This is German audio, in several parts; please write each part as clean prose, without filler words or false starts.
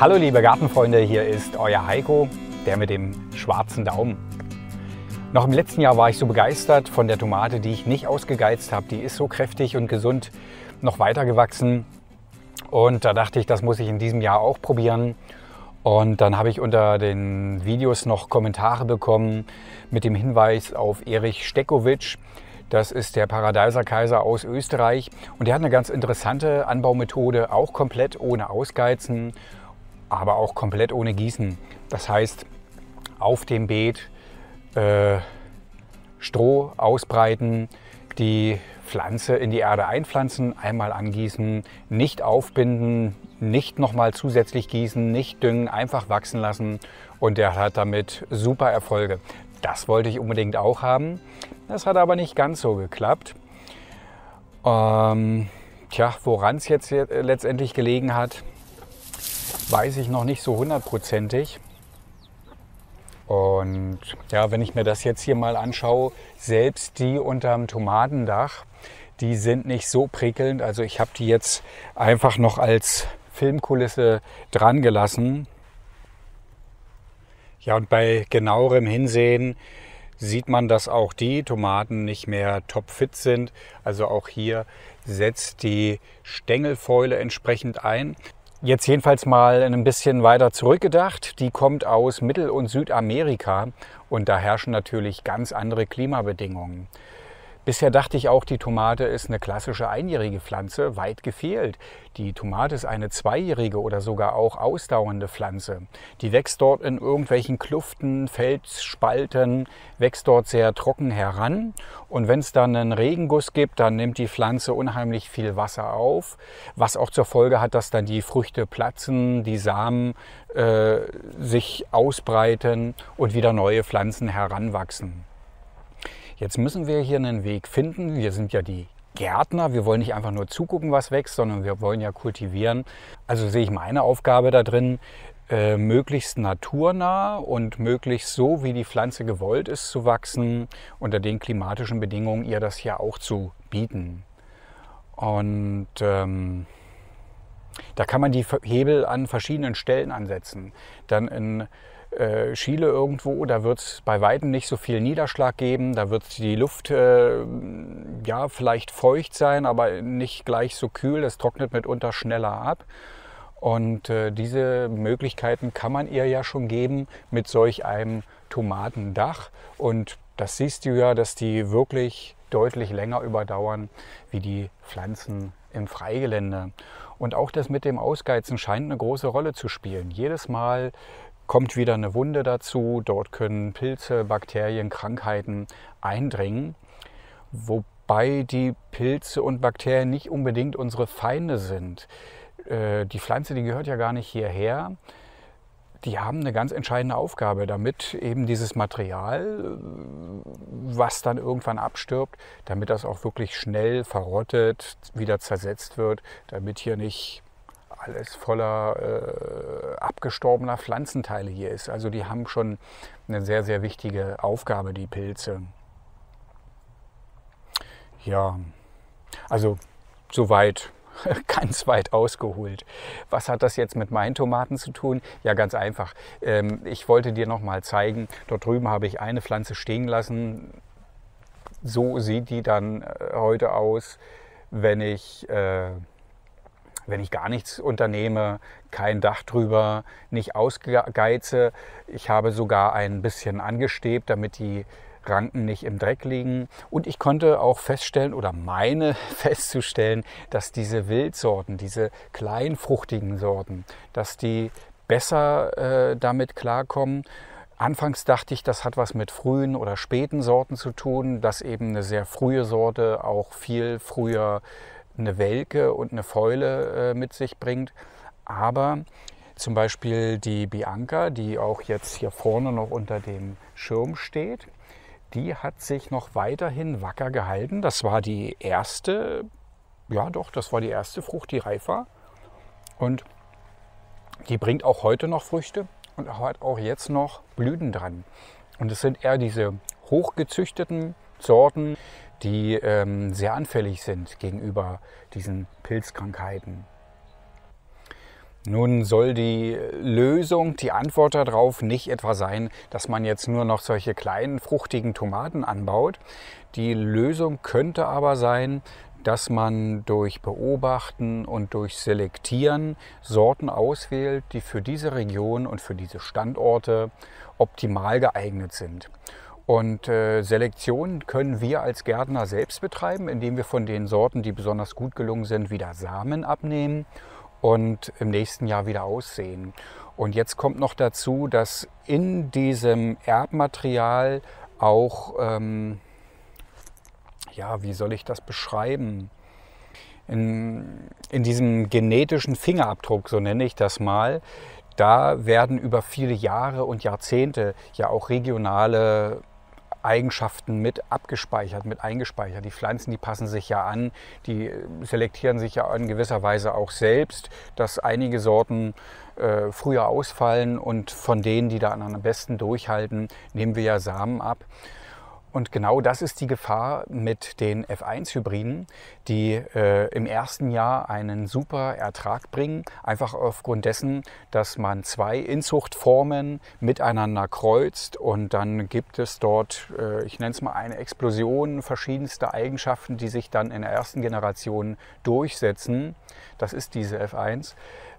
Hallo liebe Gartenfreunde, hier ist euer Heiko, der mit dem schwarzen Daumen. Noch im letzten Jahr war ich so begeistert von der Tomate, die ich nicht ausgegeizt habe. Die ist so kräftig und gesund noch weiter gewachsen. Und da dachte ich, das muss ich in diesem Jahr auch probieren. Und dann habe ich unter den Videos noch Kommentare bekommen mit dem Hinweis auf Erich Steckowitsch. Das ist der Paradeiser-Kaiser aus Österreich. Und der hat eine ganz interessante Anbaumethode, auch komplett ohne Ausgeizen, aber auch komplett ohne Gießen. Das heißt, auf dem Beet Stroh ausbreiten, die Pflanze in die Erde einpflanzen, einmal angießen, nicht aufbinden, nicht nochmal zusätzlich gießen, nicht düngen, einfach wachsen lassen, und der hat damit super Erfolge. Das wollte ich unbedingt auch haben. Das hat aber nicht ganz so geklappt. Woran es jetzt letztendlich gelegen hat, weiß ich noch nicht so hundertprozentig. Und ja, wenn ich mir das jetzt hier mal anschaue, selbst die unterm Tomatendach, die sind nicht so prickelnd. Also ich habe die jetzt einfach noch als Filmkulisse dran gelassen. Ja, und bei genauerem Hinsehen sieht man, dass auch die Tomaten nicht mehr topfit sind. Also auch hier setzt die Stängelfäule entsprechend ein. Jetzt jedenfalls mal ein bisschen weiter zurückgedacht. Die kommt aus Mittel- und Südamerika und da herrschen natürlich ganz andere Klimabedingungen. Bisher dachte ich auch, die Tomate ist eine klassische einjährige Pflanze, weit gefehlt. Die Tomate ist eine zweijährige oder sogar auch ausdauernde Pflanze. Die wächst dort in irgendwelchen Kluften, Felsspalten, wächst dort sehr trocken heran. Und wenn es dann einen Regenguss gibt, dann nimmt die Pflanze unheimlich viel Wasser auf, was auch zur Folge hat, dass dann die Früchte platzen, die Samen sich ausbreiten und wieder neue Pflanzen heranwachsen. Jetzt müssen wir hier einen Weg finden. Wir sind ja die Gärtner. Wir wollen nicht einfach nur zugucken, was wächst, sondern wir wollen ja kultivieren. Also sehe ich meine Aufgabe da drin, möglichst naturnah und möglichst so, wie die Pflanze gewollt ist, zu wachsen, unter den klimatischen Bedingungen ihr das hier auch zu bieten. Und da kann man die Hebel an verschiedenen Stellen ansetzen. Dann in Chile irgendwo, da wird es bei weitem nicht so viel Niederschlag geben, da wird die Luft ja, vielleicht feucht sein, aber nicht gleich so kühl, es trocknet mitunter schneller ab. Und diese Möglichkeiten kann man ihr ja schon geben mit solch einem Tomatendach. Und das siehst du ja, dass die wirklich deutlich länger überdauern wie die Pflanzen im Freigelände. Und auch das mit dem Ausgeizen scheint eine große Rolle zu spielen. Jedes Mal kommt wieder eine Wunde dazu, dort können Pilze, Bakterien, Krankheiten eindringen, wobei die Pilze und Bakterien nicht unbedingt unsere Feinde sind. Die Pflanze, die gehört ja gar nicht hierher. Die haben eine ganz entscheidende Aufgabe, damit eben dieses Material, was dann irgendwann abstirbt, damit das auch wirklich schnell verrottet, wieder zersetzt wird, damit hier nicht alles voller abgestorbener Pflanzenteile hier ist. Also die haben schon eine sehr, sehr wichtige Aufgabe, die Pilze. Ja, also soweit, ganz weit ausgeholt. Was hat das jetzt mit meinen Tomaten zu tun? Ja, ganz einfach. Ich wollte dir noch mal zeigen, dort drüben habe ich eine Pflanze stehen lassen. So sieht die dann heute aus, wenn ich gar nichts unternehme, kein Dach drüber, nicht ausgeize. Ich habe sogar ein bisschen angestebt, damit die Ranken nicht im Dreck liegen. Und ich konnte auch feststellen oder meine festzustellen, dass diese Wildsorten, diese kleinfruchtigen Sorten, dass die besser damit klarkommen. Anfangs dachte ich, das hat was mit frühen oder späten Sorten zu tun, dass eben eine sehr frühe Sorte auch viel früher eine Welke und eine Fäule mit sich bringt. Aber zum Beispiel die Bianca, die auch jetzt hier vorne noch unter dem Schirm steht, die hat sich noch weiterhin wacker gehalten. Das war die erste, ja doch, das war die erste Frucht, die reif war. Und die bringt auch heute noch Früchte und hat auch jetzt noch Blüten dran. Und es sind eher diese hochgezüchteten Sorten, die sehr anfällig sind gegenüber diesen Pilzkrankheiten. Nun soll die Lösung, die Antwort darauf nicht etwa sein, dass man jetzt nur noch solche kleinen, fruchtigen Tomaten anbaut. Die Lösung könnte aber sein, dass man durch Beobachten und durch Selektieren Sorten auswählt, die für diese Region und für diese Standorte optimal geeignet sind. Und Selektion können wir als Gärtner selbst betreiben, indem wir von den Sorten, die besonders gut gelungen sind, wieder Samen abnehmen und im nächsten Jahr wieder aussehen. Und jetzt kommt noch dazu, dass in diesem Erbmaterial auch, ja, wie soll ich das beschreiben? In diesem genetischen Fingerabdruck, so nenne ich das mal, da werden über viele Jahre und Jahrzehnte ja auch regionale Eigenschaften mit abgespeichert, mit eingespeichert. Die Pflanzen, die passen sich ja an, die selektieren sich ja in gewisser Weise auch selbst, dass einige Sorten früher ausfallen und von denen, die da am besten durchhalten, nehmen wir ja Samen ab. Und genau das ist die Gefahr mit den F1-Hybriden, die im ersten Jahr einen super Ertrag bringen, einfach aufgrund dessen, dass man zwei Inzuchtformen miteinander kreuzt und dann gibt es dort, ich nenne es mal eine Explosion verschiedenster Eigenschaften, die sich dann in der ersten Generation durchsetzen. Das ist diese F1.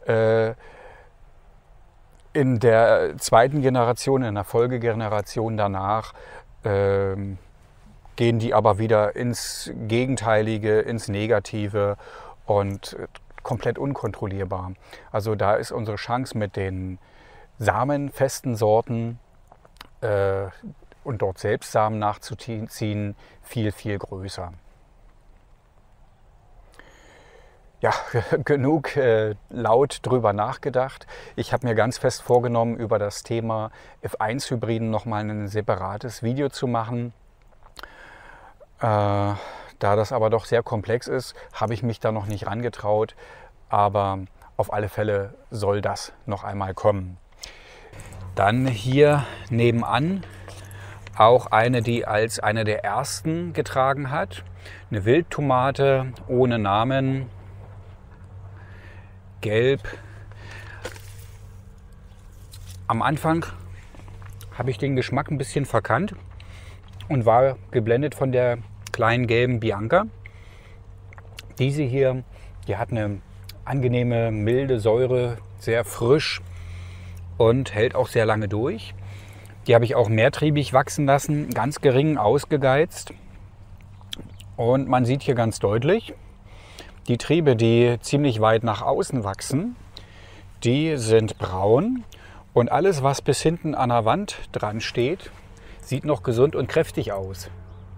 In der zweiten Generation, in der Folgegeneration danach, gehen die aber wieder ins Gegenteilige, ins Negative und komplett unkontrollierbar. Also da ist unsere Chance mit den samenfesten Sorten und dort selbst Samen nachzuziehen viel, viel größer. Ja, genug laut drüber nachgedacht. Ich habe mir ganz fest vorgenommen, über das Thema F1-Hybriden nochmal ein separates Video zu machen. Da das aber doch sehr komplex ist, habe ich mich da noch nicht rangetraut. Aber auf alle Fälle soll das noch einmal kommen. Dann hier nebenan auch eine, die als eine der ersten getragen hat. Eine Wildtomate ohne Namen. Gelb. Am Anfang habe ich den Geschmack ein bisschen verkannt und war geblendet von der kleinen gelben Bianca. Diese hier, die hat eine angenehme, milde Säure, sehr frisch und hält auch sehr lange durch. Die habe ich auch mehrtriebig wachsen lassen, ganz gering ausgegeizt. Und man sieht hier ganz deutlich, die Triebe, die ziemlich weit nach außen wachsen, die sind braun und alles, was bis hinten an der Wand dran steht, sieht noch gesund und kräftig aus.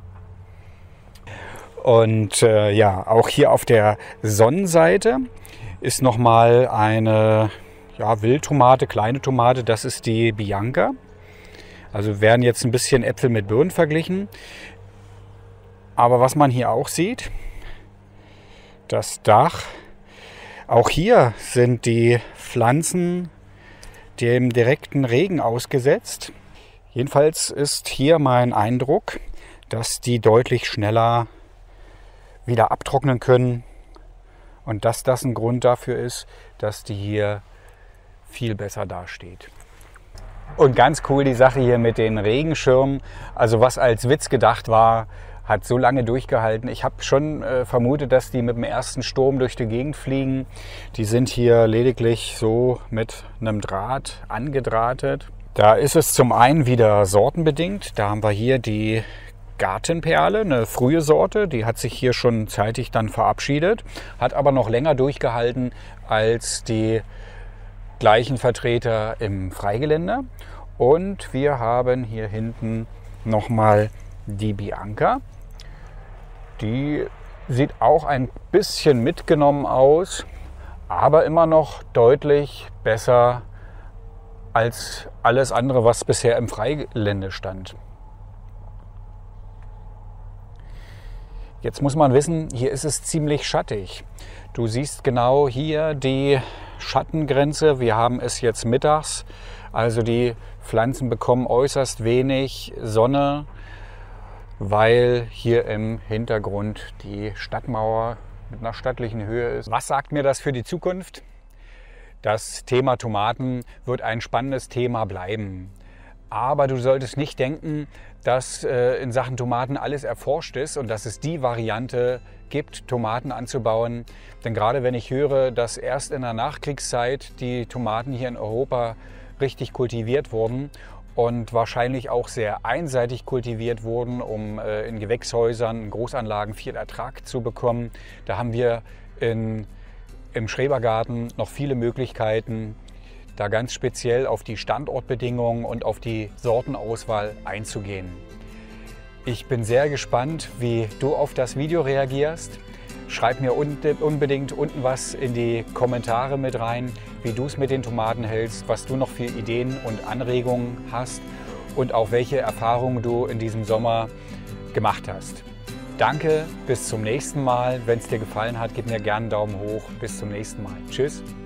Und ja, auch hier auf der Sonnenseite ist nochmal eine Wildtomate, kleine Tomate, das ist die Bianca. Also werden jetzt ein bisschen Äpfel mit Birnen verglichen. Aber was man hier auch sieht, das Dach. Auch hier sind die Pflanzen dem direkten Regen ausgesetzt. Jedenfalls ist hier mein Eindruck, dass die deutlich schneller wieder abtrocknen können und dass das ein Grund dafür ist, dass die hier viel besser dasteht. Und ganz cool die Sache hier mit den Regenschirmen. Also was als Witz gedacht war, hat so lange durchgehalten. Ich habe schon vermutet, dass die mit dem ersten Sturm durch die Gegend fliegen. Die sind hier lediglich so mit einem Draht angedrahtet. Da ist es zum einen wieder sortenbedingt. Da haben wir hier die Gartenperle, eine frühe Sorte. Die hat sich hier schon zeitig dann verabschiedet, hat aber noch länger durchgehalten als die gleichen Vertreter im Freigelände. Und wir haben hier hinten nochmal die Bianca. Die sieht auch ein bisschen mitgenommen aus, aber immer noch deutlich besser als alles andere, was bisher im Freigelände stand. Jetzt muss man wissen, hier ist es ziemlich schattig. Du siehst genau hier die Schattengrenze. Wir haben es jetzt mittags, also die Pflanzen bekommen äußerst wenig Sonne, weil hier im Hintergrund die Stadtmauer mit einer stattlichen Höhe ist. Was sagt mir das für die Zukunft? Das Thema Tomaten wird ein spannendes Thema bleiben. Aber du solltest nicht denken, dass in Sachen Tomaten alles erforscht ist und dass es die Variante gibt, Tomaten anzubauen. Denn gerade wenn ich höre, dass erst in der Nachkriegszeit die Tomaten hier in Europa richtig kultiviert wurden und wahrscheinlich auch sehr einseitig kultiviert wurden, um in Gewächshäusern, in Großanlagen viel Ertrag zu bekommen, da haben wir im Schrebergarten noch viele Möglichkeiten, da ganz speziell auf die Standortbedingungen und auf die Sortenauswahl einzugehen. Ich bin sehr gespannt, wie du auf das Video reagierst. Schreib mir unbedingt unten was in die Kommentare mit rein, wie du es mit den Tomaten hältst, was du noch für Ideen und Anregungen hast und auch welche Erfahrungen du in diesem Sommer gemacht hast. Danke, bis zum nächsten Mal. Wenn es dir gefallen hat, gib mir gerne einen Daumen hoch. Bis zum nächsten Mal. Tschüss.